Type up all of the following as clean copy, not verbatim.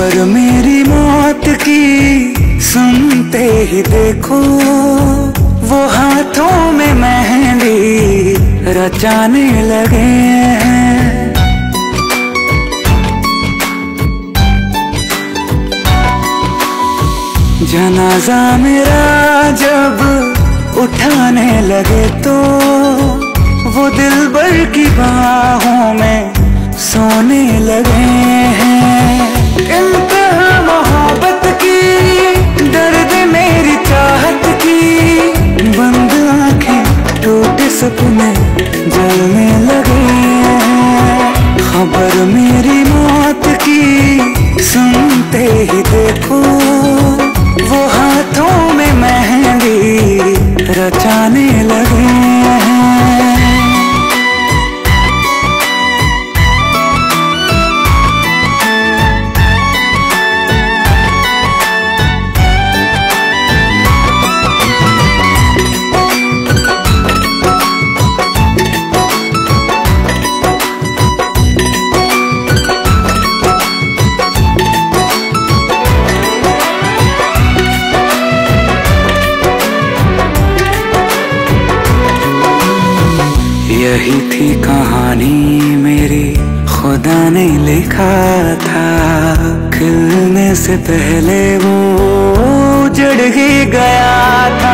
खबर मेरी मौत की सुनते ही देखो, वो हाथों में मेहंदी रचाने लगे हैं। जनाजा मेरा जब उठाने लगे तो वो दिलबर की बाहों में सोने लगे हैं। इंतहा मोहब्बत की, दर्द मेरी चाहत की, बंद आंखें टूटे सपने जलने लगे हैं। खबर मेरी मौत की सुनते ही देखो, वो हाथों में मेहंदी रचाने लगे हैं। यही थी कहानी मेरी, खुदा ने लिखा था। खिलने से पहले वो उजड़ ही गया था।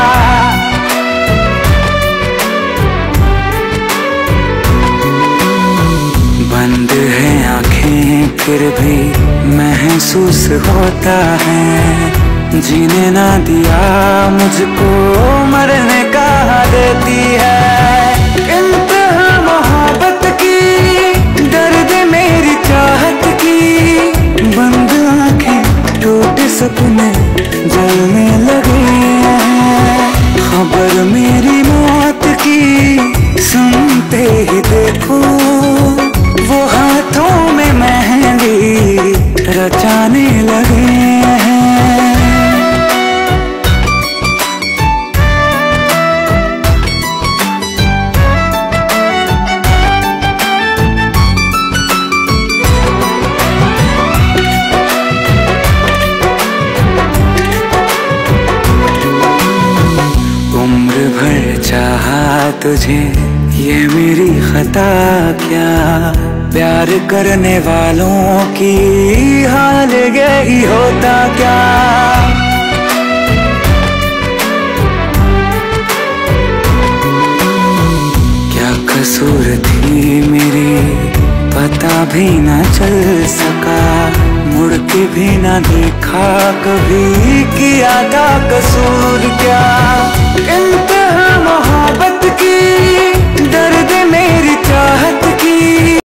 बंद है आंखें फिर भी महसूस होता है। जीने ना दिया मुझको, मरने का देती है। इंतहा मोहब्बत की, दर्द मेरी चाहत की, बंद आंखें टूटे सपने जलने लगे हैं। खबर मेरी मौत की सुनते ही देखो, वो हाथों में मेहंदी रचाने लगे हैं। उम्र भर चाहा तुझे, ये मेरी खता क्या? प्यार करने वालों की हाल यही होता क्या? क्या कसूर थी मेरी, पता भी न चल सका। मुड़ के भी न देखा कभी, किया था कसूर क्या?